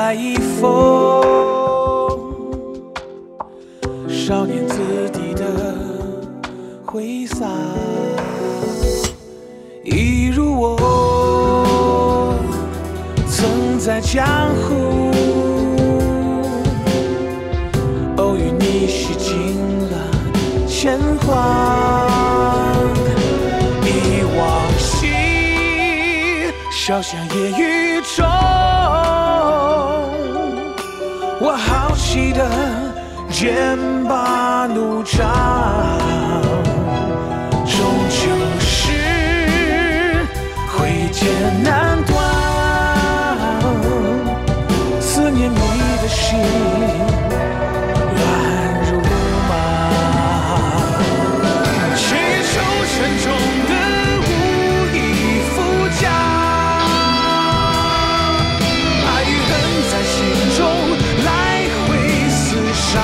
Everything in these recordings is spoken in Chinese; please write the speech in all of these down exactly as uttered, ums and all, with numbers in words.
来一封少年子弟的挥洒，一如我曾在江湖偶遇你，洗尽了铅华，忆往昔，潇湘夜雨中，我好奇的剑拔弩张，终究是挥剑难断，思念你的心乱如麻，谁愁沉重的无以复加，爱与恨在心中来回厮杀，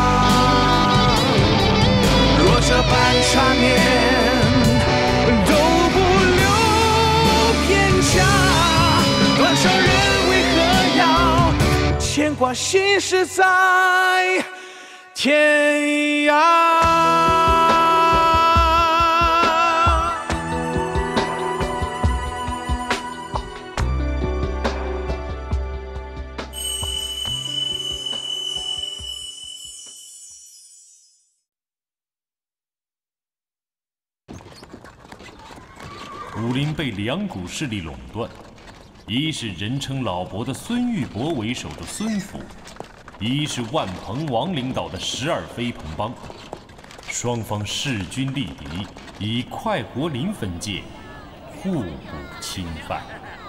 若这般缠绵都不留偏差，断肠人为何要牵挂心事在天涯？ 武林被两股势力垄断，一是人称老伯的孙玉伯为首的孙府，一是万鹏王领导的十二飞鹏帮，双方势均力敌，以快活林分界，互不侵犯。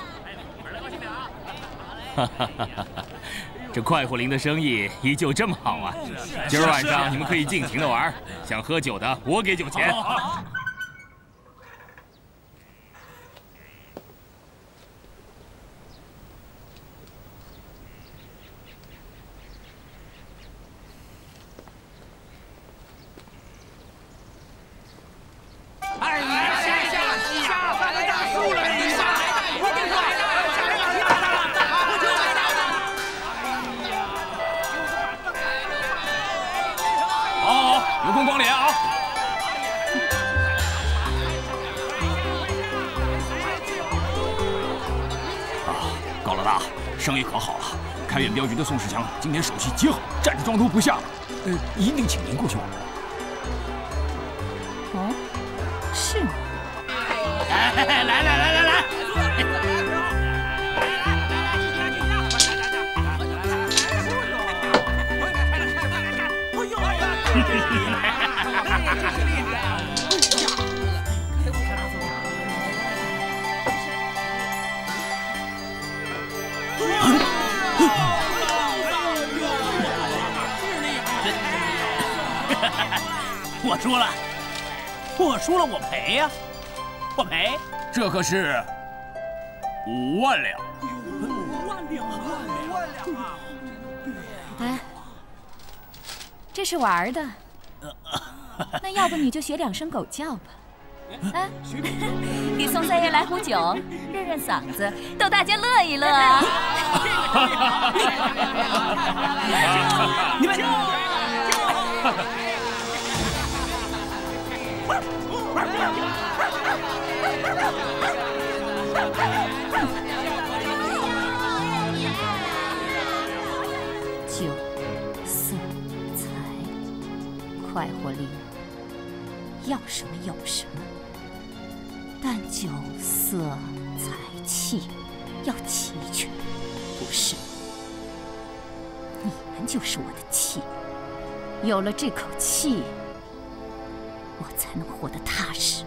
哈哈哈哈！这快活林的生意依旧这么好啊！今儿晚上你们可以尽情的玩，想喝酒的我给酒钱。 有空光临啊！啊，高老大，生意可好了。开远镖局的宋世强今天手气极好，站着装头不下了。呃，一定请您过去玩。 哦，是吗？ 来来来来来来！ 我输了，我输了，我赔呀、啊，我赔。 这可是五万两。 五万两，五万两啊！ 哎，这是玩的，那要不你就学两声狗叫吧。哎，给宋三爷来壶酒，润润嗓子，逗大家乐一乐啊！ 你们。 酒色财，快活林，要什么有什么。但酒色财气要齐全，不是？你们就是我的气，有了这口气，我才能活得踏实。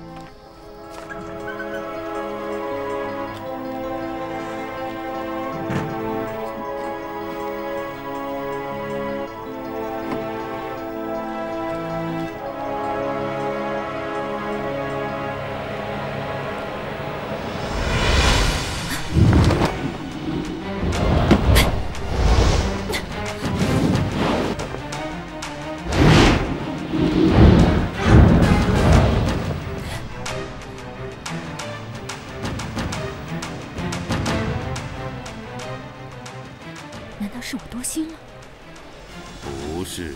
是。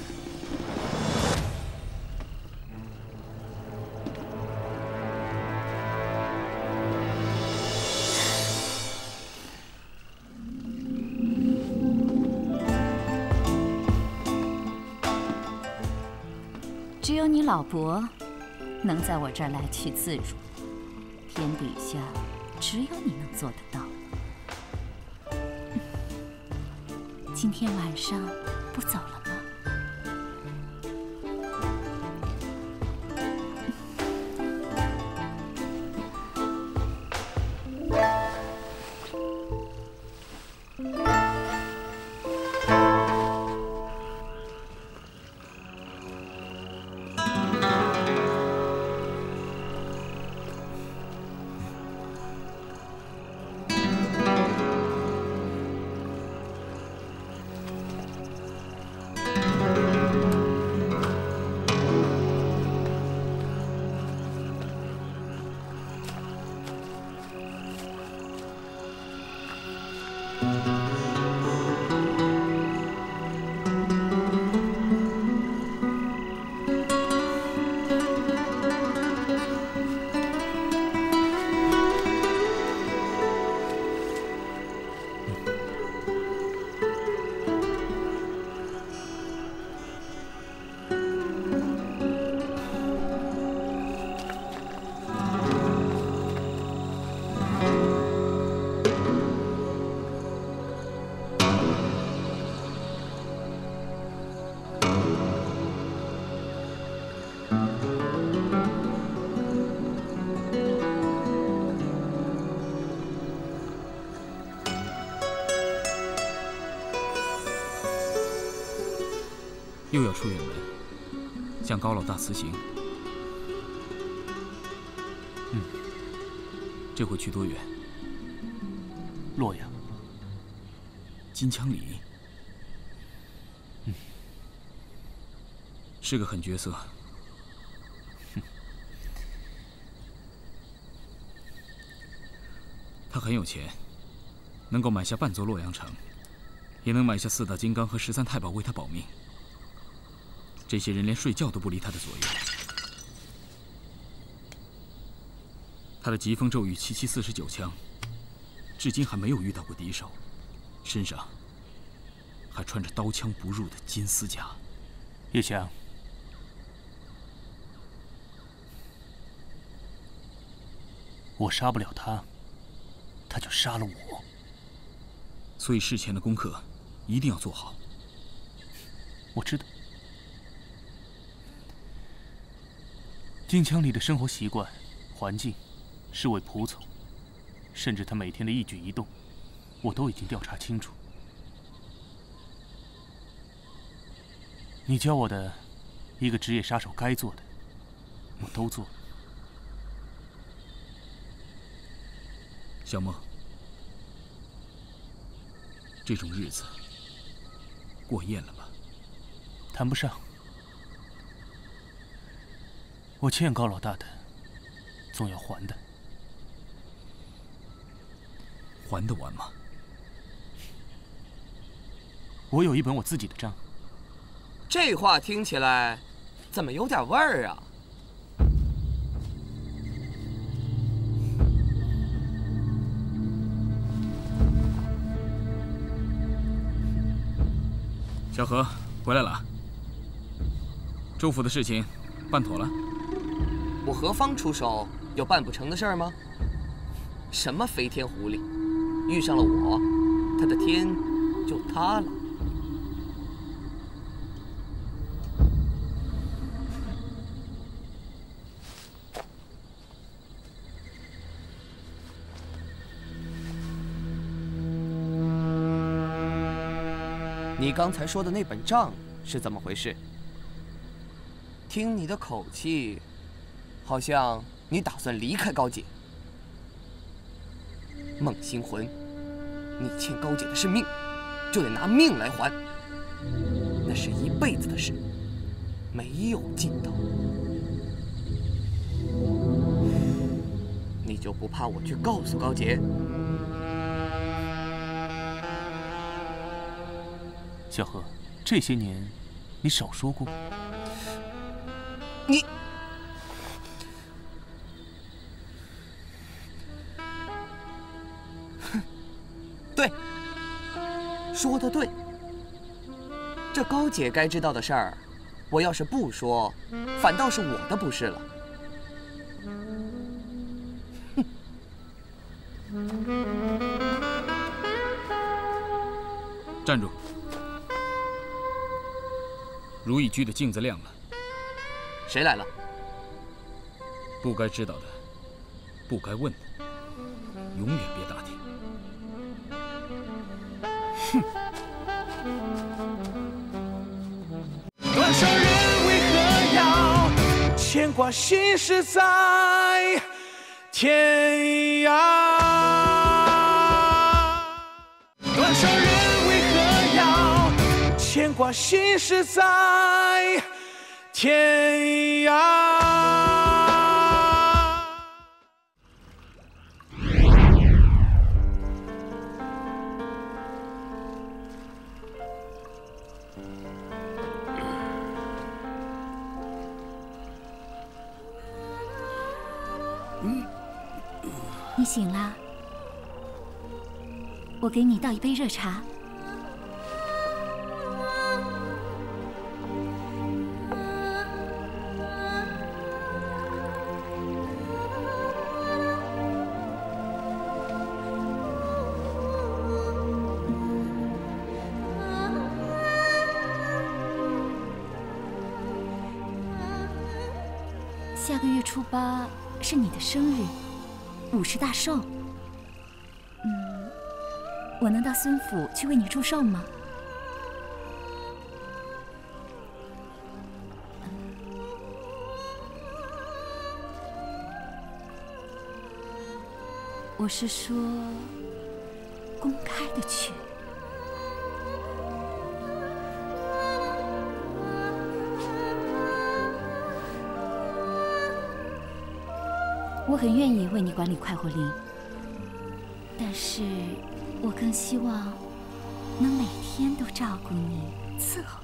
只有你老伯能在我这儿来去自如，天底下只有你能做得到。今天晚上不走了吗？ 又要出远门，向高老大辞行。嗯，这回去多远？ 洛阳。 金枪里。嗯，是个狠角色。哼，他很有钱，能够买下半座洛阳城，也能买下四大金刚和十三太保为他保命。 这些人连睡觉都不离他的左右。他的疾风骤雨七七四十九枪，至今还没有遇到过敌手，身上还穿着刀枪不入的金丝甲。 叶翔，我杀不了他，他就杀了我。 所以事前的功课一定要做好。 我知道。 金枪里的生活习惯、环境、侍卫仆从，甚至他每天的一举一动，我都已经调查清楚。你教我的一个职业杀手该做的，我都做了。 小梦，这种日子过厌了吧？ 谈不上。 我欠高老大的，总要还的。 还得完吗？ 我有一本我自己的账。 这话听起来怎么有点味儿啊？ 小何回来了，州府的事情办妥了。 我何方出手，有办不成的事儿吗？什么飞天狐狸，遇上了我，他的天就塌了。你刚才说的那本账是怎么回事？听你的口气。 好像你打算离开高姐，孟星魂，你欠高姐的是命，就得拿命来还，那是一辈子的事，没有尽头。你就不怕我去告诉高姐？ 小何，这些年你少说过。 你，哼，对，说的对。这高姐该知道的事儿，我要是不说，反倒是我的不是了。 站住！如意居的镜子亮了。 谁来了？ 不该知道的，不该问的，永远别打听。 哼！ 断肠人为何要牵挂心事在天涯？断肠人为何要牵挂心事在天涯？ 你醒啦，我给你倒一杯热茶。下个月初八是你的生日。五十大寿，嗯，我能到孙府去为你祝寿吗？我是说，公开的去。我很愿意为你管理快活林，但是我更希望能每天都照顾你、伺候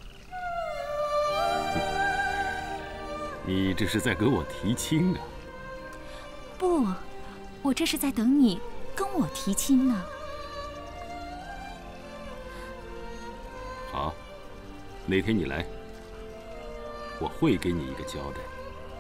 你。你这是在跟我提亲啊？ 不，我这是在等你跟我提亲呢。 好，哪天你来，我会给你一个交代。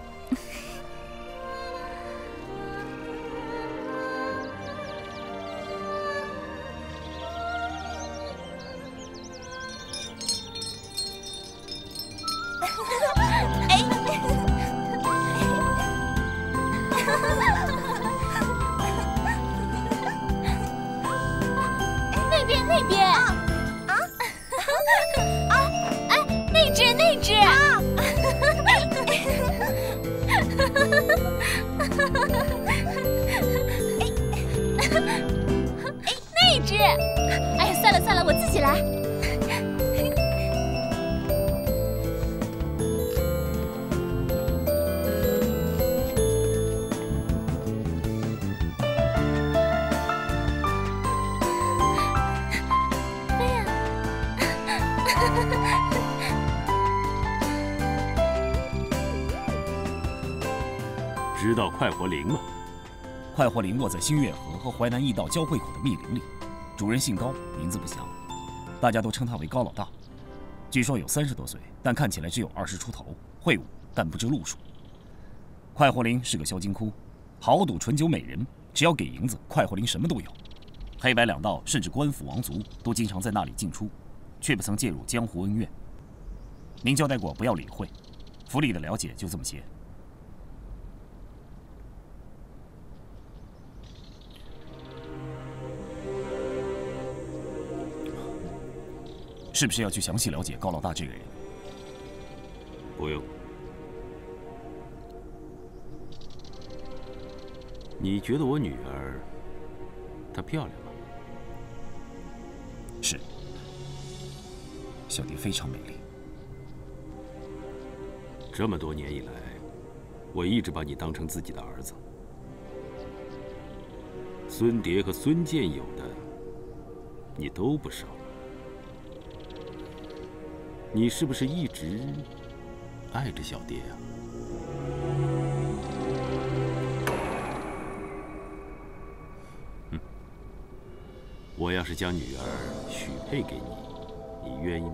知道快活林吗？ 快活林落在新月河和淮南驿道交汇口的密林里，主人姓高，名字不详，大家都称他为高老大。据说有三十多岁，但看起来只有二十出头，会武但不知路数。快活林是个销金窟，豪赌、醇酒、美人，只要给银子，快活林什么都有。黑白两道甚至官府王族都经常在那里进出，却不曾介入江湖恩怨。您交代过不要理会，府里的了解就这么些。是不是要去详细了解高老大这个人？ 不用。你觉得我女儿她漂亮吗？ 是，小蝶非常美丽。 这么多年以来，我一直把你当成自己的儿子。孙蝶和孙健有的，你都不少。 你觉得我女儿漂亮吗？是，小蝶非常美丽。这么多年以来，我一直把你当成自己的儿子。孙蝶和孙健有的，你都不少。 是，小蝶非常美丽。 你觉得我女儿漂亮吗？是，小蝶非常美丽。这么多年以来，我一直把你当成自己的儿子。孙蝶和孙健有的，你都不少。 你是不是一直爱着小蝶啊？嗯，我要是将女儿许配给你，你愿意吗？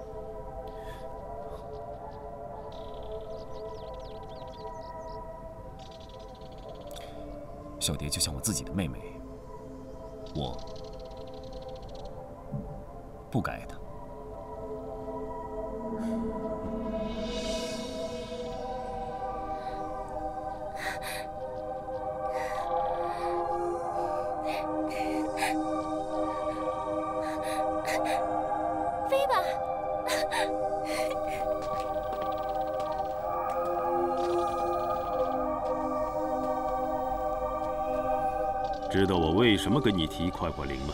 小蝶就像我自己的妹妹，我不该爱她。 飞吧！ 知道我为什么跟你提快活灵吗？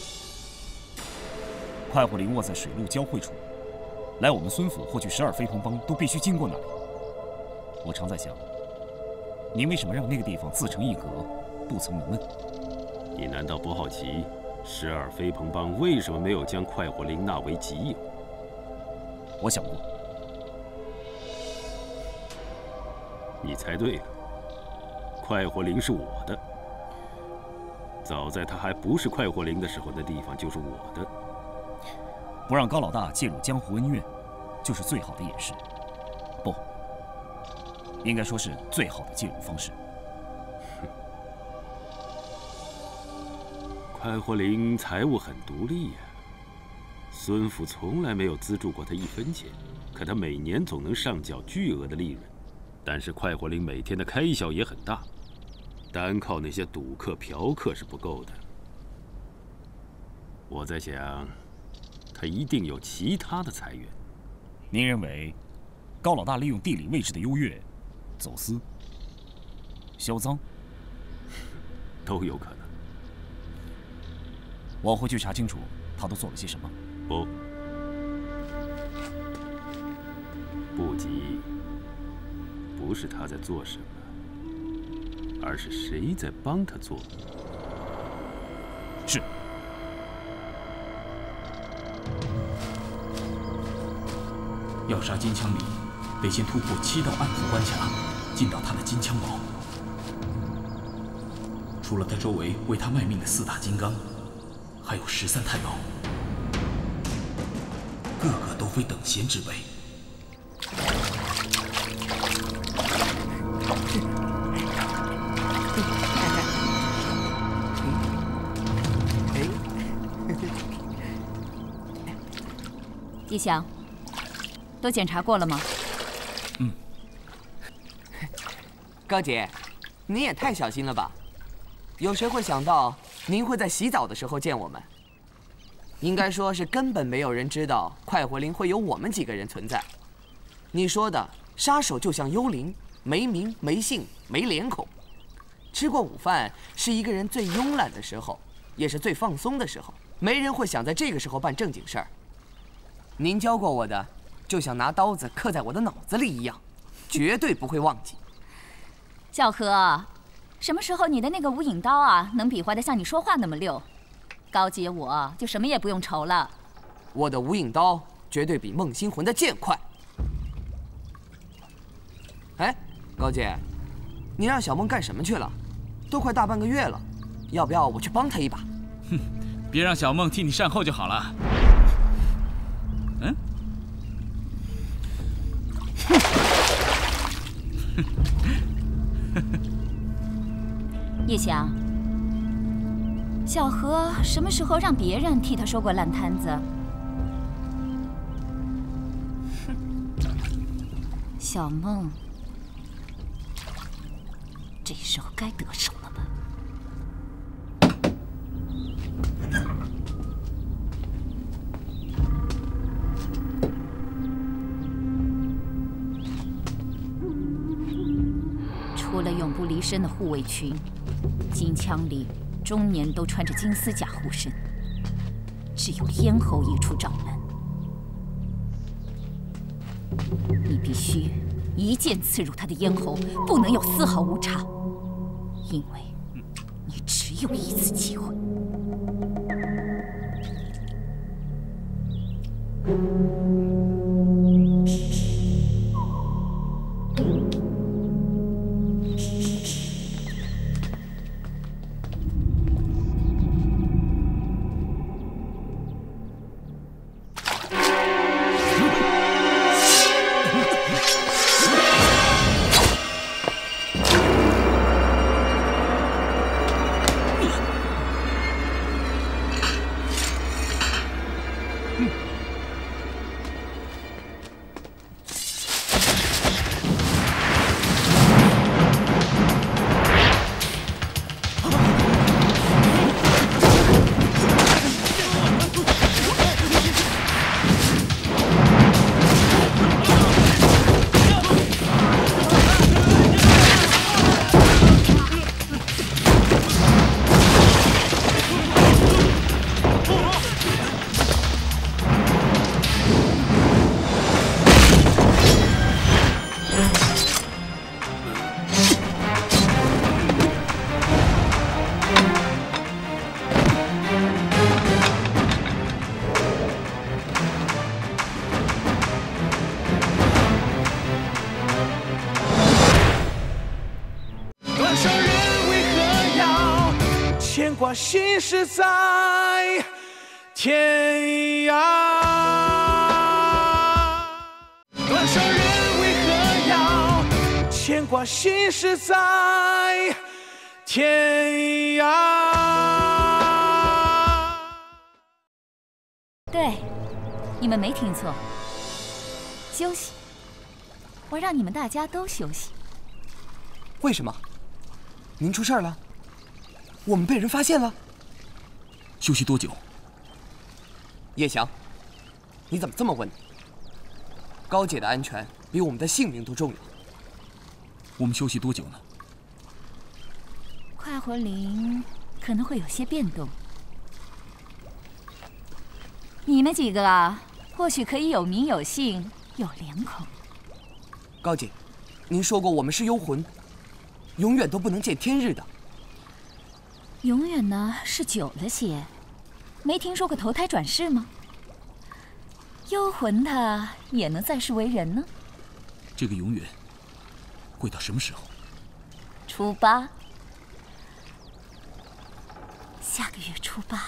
快活灵卧在水陆交汇处，来我们孙府或去十二飞鹏帮都必须经过那里。我常在想，您为什么让那个地方自成一格，不曾蒙恩？ 你难道不好奇，十二飞鹏帮为什么没有将快活灵纳为己有？ 我想过。 你猜对了，快活灵是我的。早在他还不是快活灵的时候，那地方就是我的。 不让高老大介入江湖恩怨，就是最好的掩饰。不，应该说是最好的介入方式。 快活灵财务很独立呀、啊，孙府从来没有资助过他一分钱，可他每年总能上缴巨额的利润。但是快活灵每天的开销也很大，单靠那些赌客、嫖客是不够的。我在想，他一定有其他的财源。 您认为，高老大利用地理位置的优越，走私、销赃， 都有可能。 我会去查清楚他都做了些什么。 不，不急，不是他在做什么，而是谁在帮他做。 是。 要杀金枪里，得先突破七道暗伏关卡，进到他的金枪堡。除了他周围为他卖命的四大金刚，还有十三太保，个个都非等闲之辈。 季祥，都检查过了吗？ 嗯。高姐，您也太小心了吧！有谁会想到您会在洗澡的时候见我们？应该说是根本没有人知道快活灵会有我们几个人存在。你说的杀手就像幽灵，没名没姓没脸孔。吃过午饭是一个人最慵懒的时候，也是最放松的时候。没人会想在这个时候办正经事儿。您教过我的，就像拿刀子刻在我的脑子里一样，绝对不会忘记。 小何，什么时候你的那个无影刀啊，能比划得像你说话那么溜？高姐我就什么也不用愁了。 我的无影刀绝对比孟星魂的剑快。哎，高姐，你让小孟干什么去了？都快大半个月了，要不要我去帮他一把？ 哼，别让小孟替你善后就好了。嗯。 叶翔，小何什么时候让别人替他收过烂摊子？小孟，这时候该得手了吧？除了永不离身的护卫群，金枪里终年都穿着金丝甲护身，只有咽喉一处罩门。你必须一剑刺入他的咽喉，不能有丝毫误差，因为你只有一次机会。 挂心事在天涯。断肠人为何要牵挂心事在天涯？ 对，你们没听错，休息。我让你们大家都休息。 为什么？您出事儿了？我们被人发现了？ 休息多久？ 叶翔，你怎么这么问？高姐的安全比我们的性命都重要。 我们休息多久呢？ 快活林可能会有些变动，你们几个啊，或许可以有名有姓有脸孔。 高姐，您说过我们是幽魂，永远都不能见天日的。 永远呢是久了些，没听说过投胎转世吗？幽魂他也能再世为人呢。 这个永远会到什么时候？ 初八，下个月初八。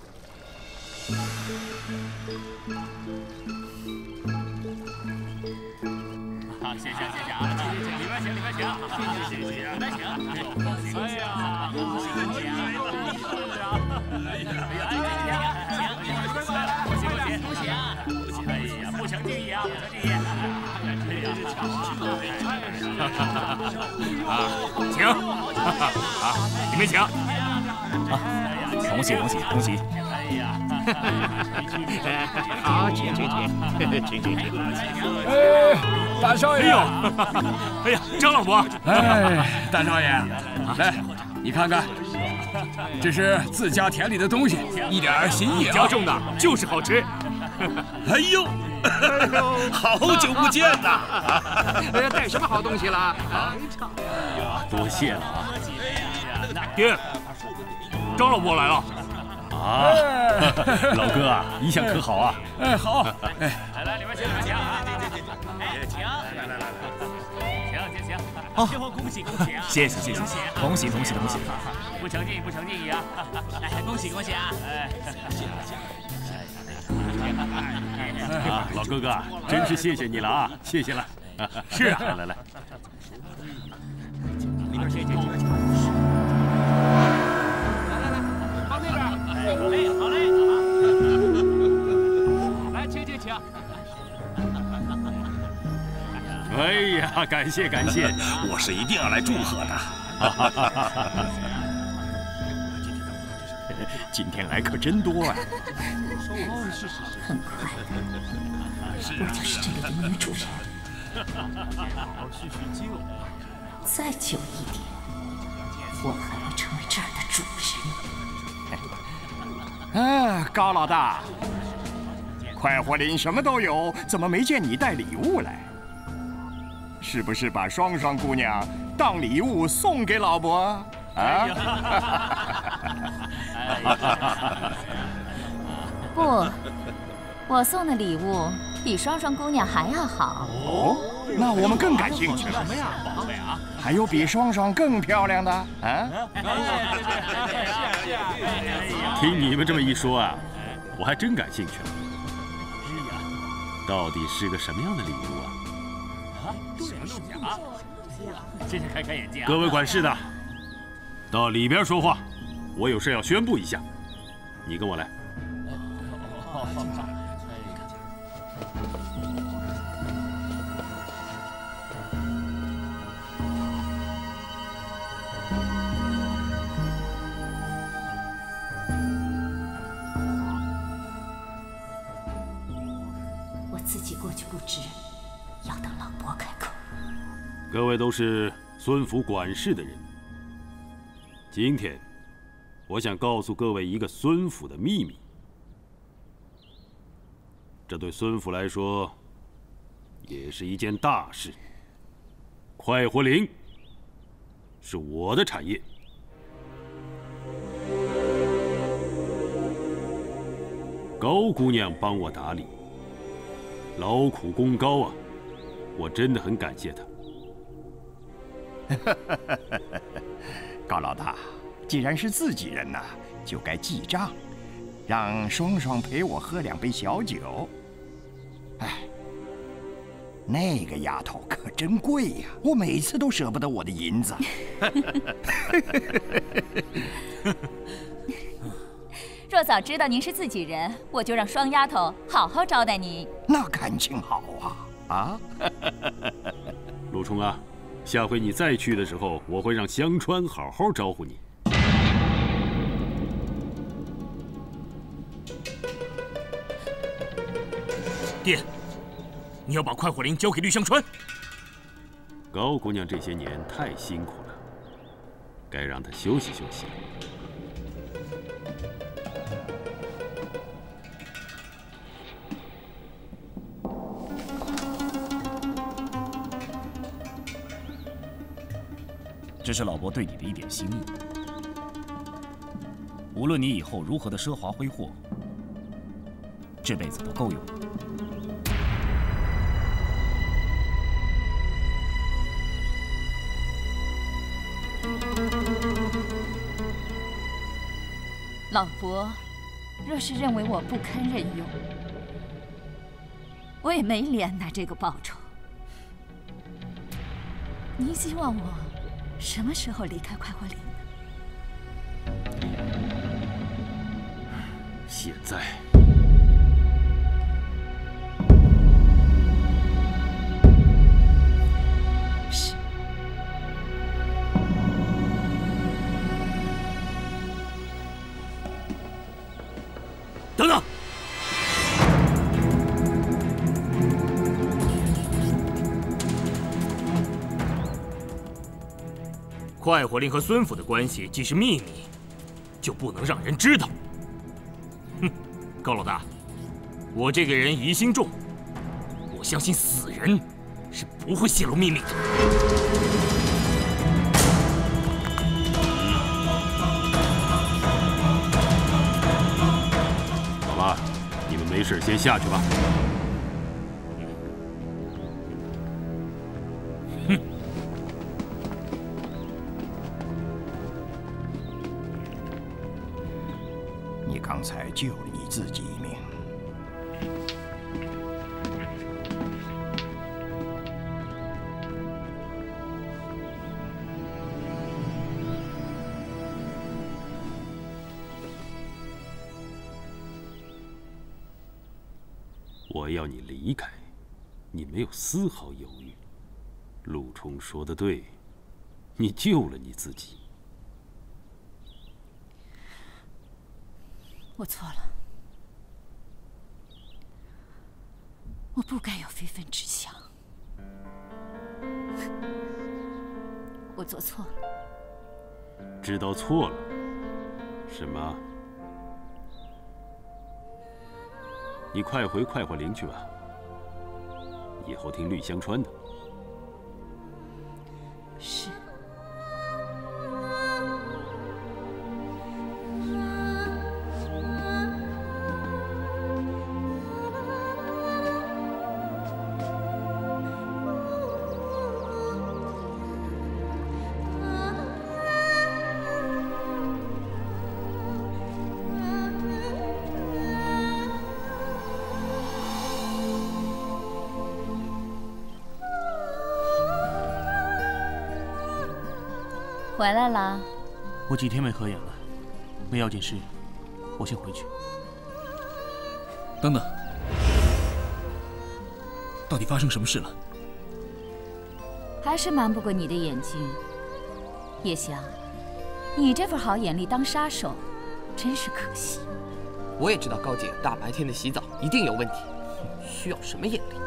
好，谢谢谢谢啊！里边请，里边请，谢谢谢谢，里边请。哎呀，恭喜恭喜啊！哎呀，恭喜恭喜恭喜啊！哎呀，不成敬意啊，不成敬意。这真是巧啊！啊，请啊，你们请啊！恭喜恭喜恭喜！ 哎呀， 好，请请请，请请请。 哎，大少爷！ 哎呦，哎呀，张老伯！ 哎，大少爷，来，你看看，这是自家田里的东西，一点心意啊！ 家种的就是好吃。 哎呦，好久不见呐！ 哎呀，带什么好东西了？ 啊，多谢了啊！爹，张老伯来了。 啊，老哥啊，一向可好啊？ 哎，好。哎， 来来，里边请，里边请啊！哎，请，来来来来，行行行， 哦， 最后恭喜恭喜啊！ 谢谢谢谢，恭喜恭喜恭喜！ 不成敬意不成敬意啊！哎，恭喜恭喜啊！哎， 啊，老哥哥，真是谢谢你了啊，谢谢了。 是啊， 来来来， 里边请，里边请。好嘞，好嘞，来，请请请。 哎呀，感谢感谢， 我是一定要来祝贺的。 今天来客真多啊！ 很快的，我就是这里的女主人。再久一点，我还会成为这儿的主人。 啊，高老大，快活林什么都有，怎么没见你带礼物来？是不是把双双姑娘当礼物送给老伯啊？ 不，我送的礼物比双双姑娘还要好。 哦，那我们更感兴趣了。什么呀？还有比双双更漂亮的啊？ 听你们这么一说啊，我还真感兴趣了。到底是个什么样的礼物啊？ 啊，什么东西啊？真是开开眼界啊！ 各位管事的，到里边说话，我有事要宣布一下。你跟我来。 自己过去不知，要等老伯开口。 各位都是孙府管事的人，今天我想告诉各位一个孙府的秘密。这对孙府来说也是一件大事。快活林是我的产业，高姑娘帮我打理，劳苦功高啊，我真的很感谢她。 高老大， 既然是自己人呐，就该记账，让双双陪我喝两杯小酒。哎，那个丫头可真贵呀，我每次都舍不得我的银子。 若早知道您是自己人，我就让双丫头好好招待您。 那感情好啊！啊， 陆冲啊，下回你再去的时候，我会让香川好好招呼你。 爹，你要把快活林交给绿香川。 高姑娘这些年太辛苦了，该让她休息休息了。 这是老伯对你的一点心意。无论你以后如何的奢华挥霍，这辈子都够用。 老伯，若是认为我不堪任用，我也没脸拿这个报酬。您希望我什么时候离开快活林呢？ 现在。 是。 等等。快活林和孙府的关系既是秘密，就不能让人知道。哼，高老大，我这个人疑心重，我相信死人是不会泄露秘密的。 好吧，你们没事先下去吧。 刚才救了你自己一命， 我要你离开，你没有丝毫犹豫。陆冲说的对，你救了你自己。 我错了，我不该有非分之想，我做错了。 知道错了？什么？你快回快活林去吧，以后听绿香川的。 是。回来了。 我几天没合眼了，没要紧事，我先回去。 等等，到底发生什么事了？ 还是瞒不过你的眼睛。叶翔，你这份好眼力当杀手，真是可惜。 我也知道高姐大白天的洗澡一定有问题，需要什么眼力？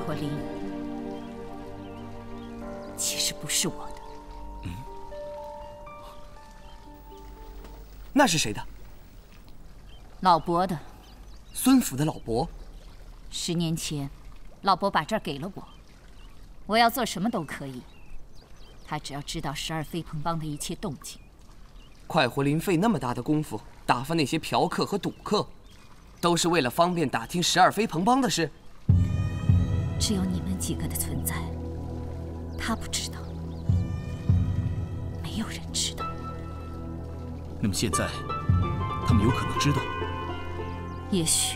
火林其实不是我的。 嗯，那是谁的？ 老伯的。 孙府的老伯。 十年前，老伯把这儿给了我，我要做什么都可以。他只要知道十二飞鹏帮的一切动静。 快活林费那么大的功夫打发那些嫖客和赌客，都是为了方便打听十二飞鹏帮的事。 只有你们几个的存在，他不知道，没有人知道。 那么现在，他们有可能知道。 也许。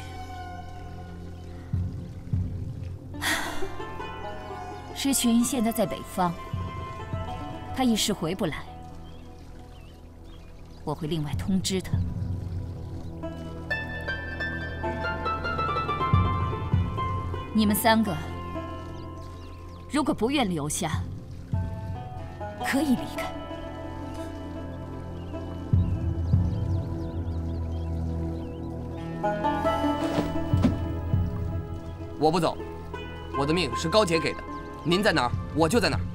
石群现在在北方，他一时回不来，我会另外通知他。你们三个如果不愿留下，可以离开。 我不走，我的命是高姐给的。您在哪儿，我就在哪儿。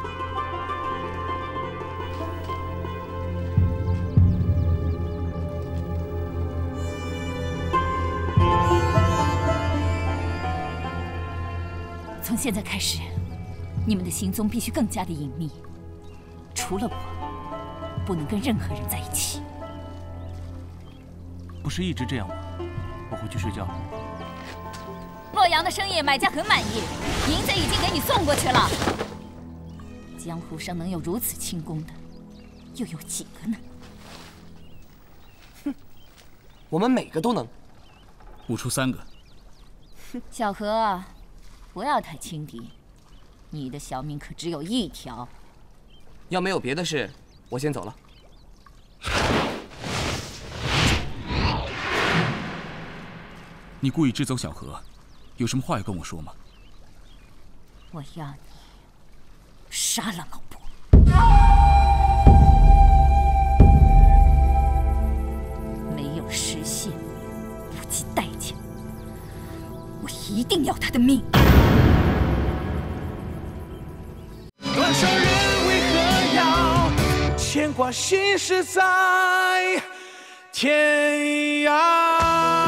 从现在开始，你们的行踪必须更加的隐秘，除了我，不能跟任何人在一起。 不是一直这样吗？我回去睡觉了。 洛阳的生意买家很满意，银子已经给你送过去了。江湖上能有如此轻功的，又有几个呢？ 哼，我们每个都能。 悟出三个。 小何啊，不要太轻敌，你的小命可只有一条。 要没有别的事，我先走了。 你故意支走小何，有什么话要跟我说吗？ 我要你杀了老伯。没有实现，不计代价，我一定要他的命。 断肠人为何要牵挂心事在天涯？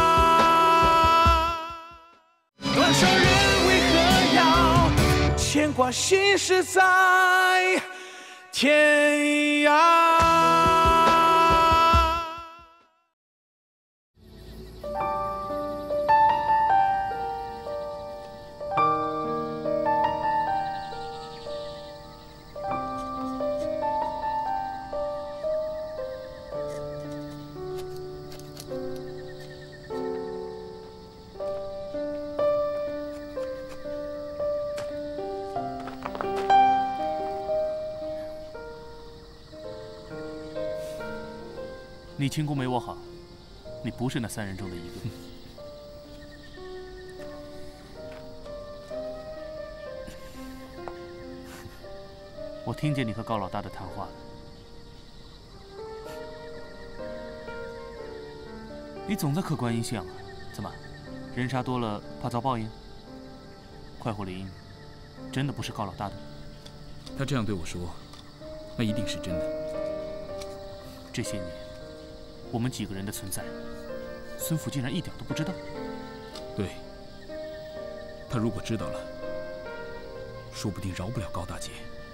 断肠人为何要牵挂心事在天涯？ 你轻功没我好，你不是那三人中的一个。我听见你和高老大的谈话了。你总在嗑观音像啊？怎么，人杀多了怕遭报应？快活林真的不是高老大的？ 他这样对我说，那一定是真的。 这些年，我们几个人的存在，孙府竟然一点都不知道。 对，他如果知道了，说不定饶不了高大姐。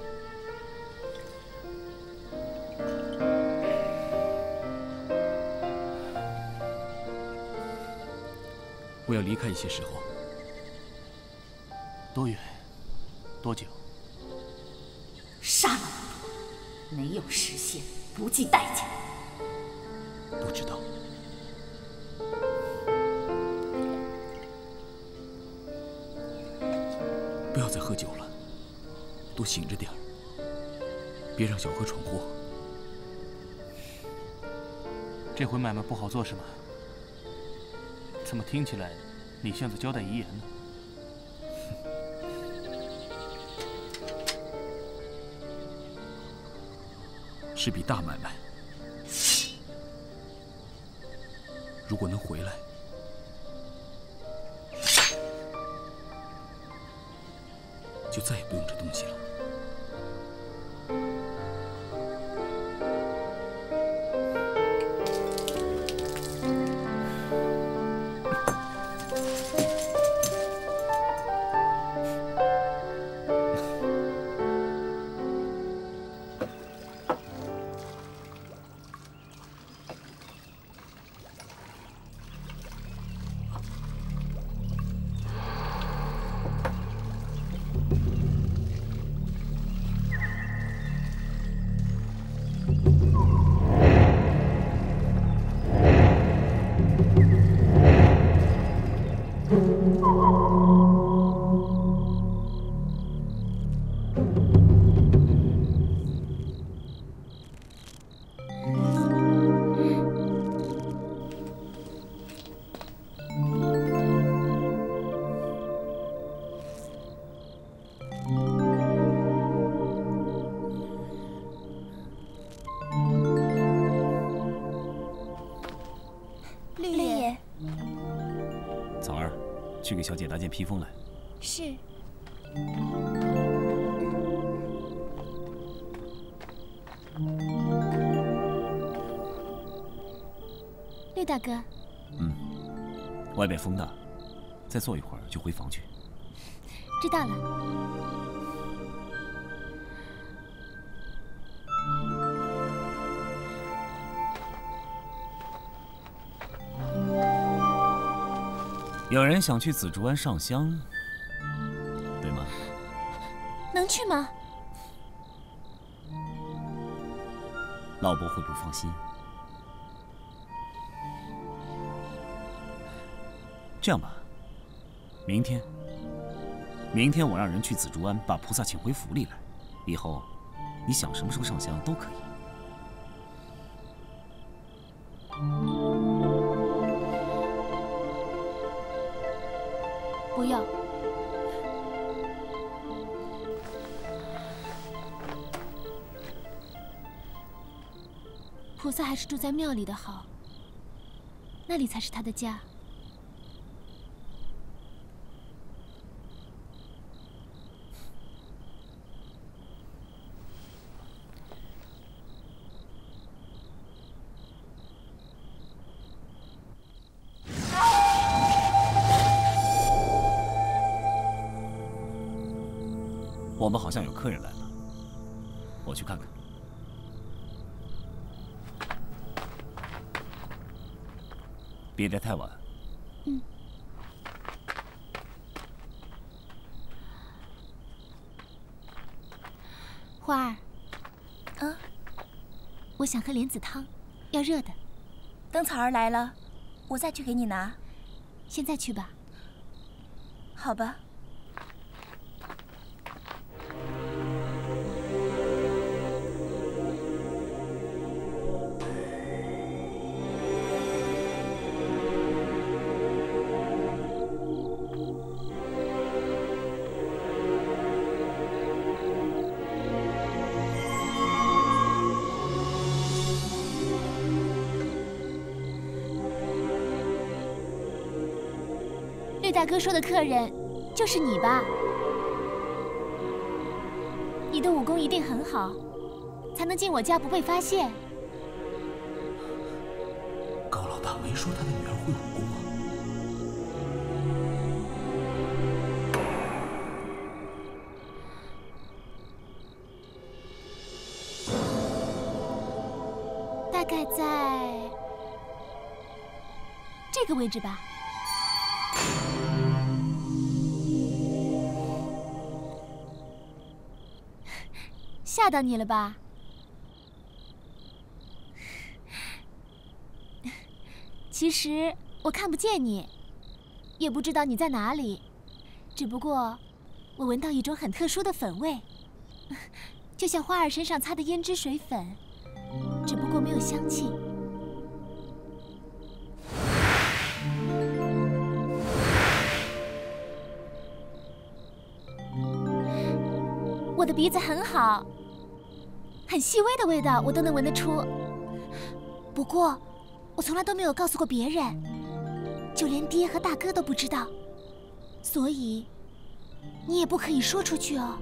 我要离开一些时候。 多远？多久？ 杀了我！没有实现，不计代价。 不知道。不要再喝酒了，多醒着点儿，别让小何闯祸。 这回买卖不好做是吗？怎么听起来你像在交代遗言呢？ 是笔大买卖，如果能回来， 就再也不用这东西了。 去给小姐拿件披风来。 是。六大哥。 嗯，外边风大，再坐一会儿就回房去。 知道了。 有人想去紫竹湾上香，对吗？ 能去吗？ 老伯会不放心。这样吧，明天，明天我让人去紫竹湾把菩萨请回府里来，以后你想什么时候上香都可以。 不要，菩萨还是住在庙里的好，那里才是他的家。 我们好像有客人来了，我去看看。别待太晚。 嗯。花儿。 嗯。 我想喝莲子汤，要热的。 等草儿来了，我再去给你拿。 现在去吧。 好吧。 绿大哥说的客人，就是你吧？你的武功一定很好，才能进我家不被发现。 高老大没说他的女儿会武功啊？大概在这个位置吧。 吓到你了吧？其实我看不见你，也不知道你在哪里，只不过我闻到一种很特殊的粉味，就像花儿身上擦的胭脂水粉，只不过没有香气。我的鼻子很好。 很细微的味道，我都能闻得出。不过，我从来都没有告诉过别人，就连爹和大哥都不知道。所以， 你也不可以说出去哦。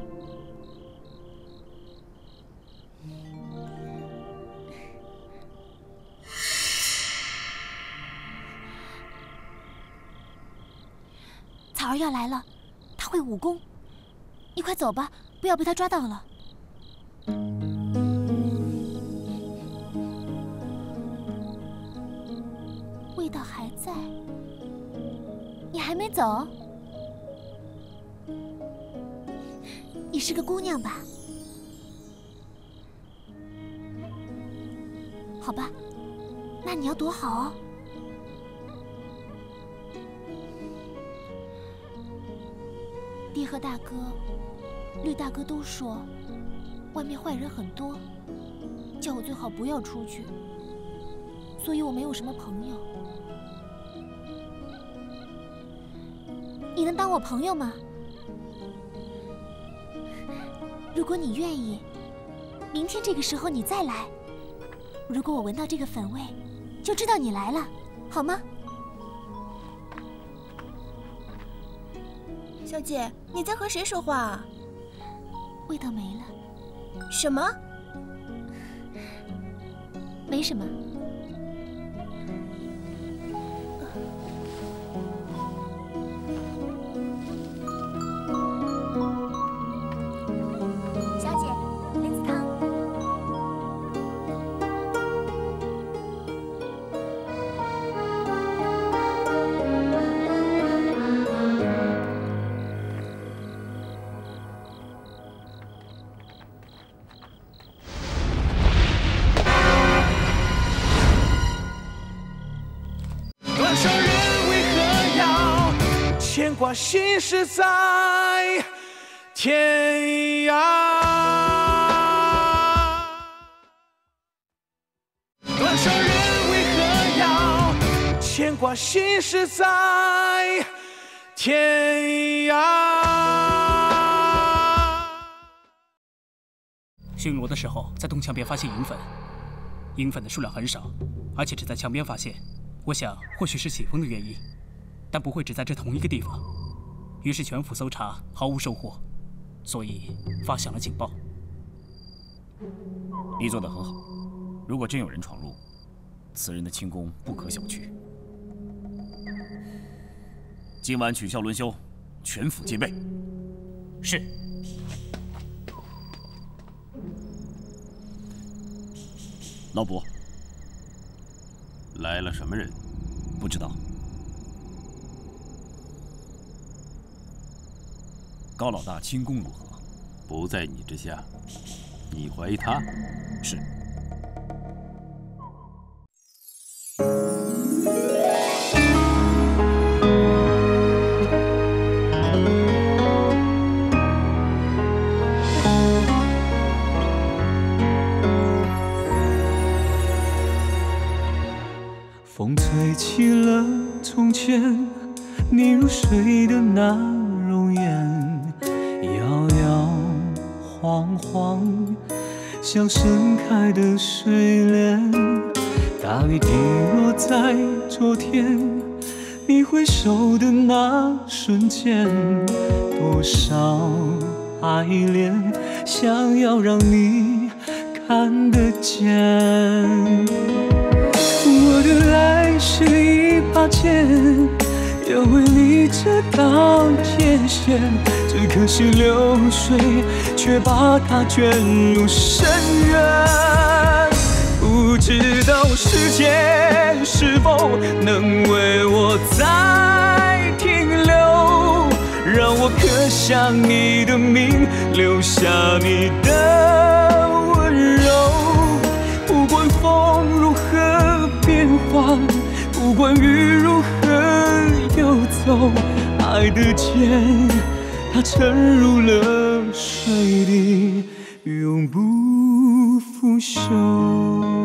草儿要来了，他会武功，你快走吧，不要被他抓到了。味道还在，你还没走？你是个姑娘吧？好吧，那你要躲好哦。爹和大哥、绿大哥都说，外面坏人很多，叫我最好不要出去，所以我没有什么朋友。你能当我朋友吗？如果你愿意，明天这个时候你再来。如果我闻到这个粉味，就知道你来了，好吗？ 小姐，你在和谁说话啊？ 味道没了。 什么？ 没什么。 小姐，莲子汤。 牵挂心事在天涯，断肠人为何要牵挂心事在天涯？ 巡逻的时候，在东墙边发现银粉，银粉的数量很少，而且只在墙边发现。我想，或许是起风的原因。但不会只在这同一个地方，于是全府搜查毫无收获，所以发响了警报。 你做得很好，如果真有人闯入，此人的轻功不可小觑。今晚取消轮休，全府戒备。 是。 老伯，来了什么人？ 不知道。高老大轻功如何？ 不在你之下。你怀疑他？ 是。 风吹起了从前你入睡的那容颜，摇摇晃晃，像盛开的睡莲。大雨滴落在昨天，你回首的那瞬间，多少爱恋想要让你看得见。我的爱是一把剑，要为你这道界限，只可惜流水却把它卷入深渊。不知道时间是否能为我再停留，让我刻下你的名，留下你的温柔。不管风如何变化，不管雨如何游走，爱的剑，它沉入了水底，永不腐朽。